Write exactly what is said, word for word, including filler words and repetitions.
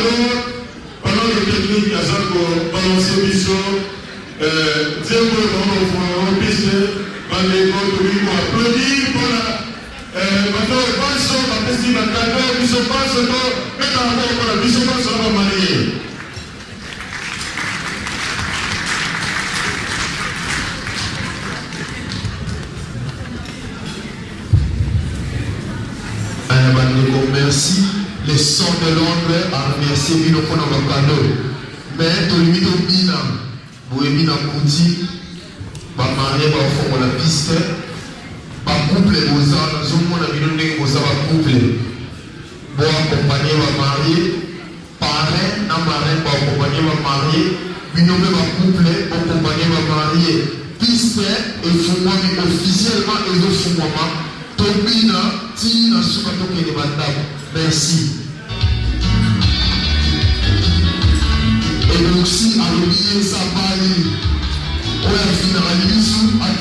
Alors, pendant que quelqu'un qui a ça pour balancer mission, Dieu vous on piste, on les pour applaudir pour la. Maintenant, pas sur la piste, la cadeau, ils sont pas seulement, mais dans la ils sont pas seulement mariés. Merci. Les sons de Londres à remercier Bino pour notre cadeau. Mais tout le monde bina, vous avez bina kouti, ba marié ba fond la piste, ba couple aux ans, nous avons la bino n'est pas ba couple. Bon accompagner ba marié, parrain na marraine ba accompagner ba marié, bino ba couple accompagner ba marié. Piste et fond officiellement et au fond maman. Tobina, Tina, Soukatoke de Bandab. Merci. Eudoxie a oublié sa balle. On a fini à l'issue.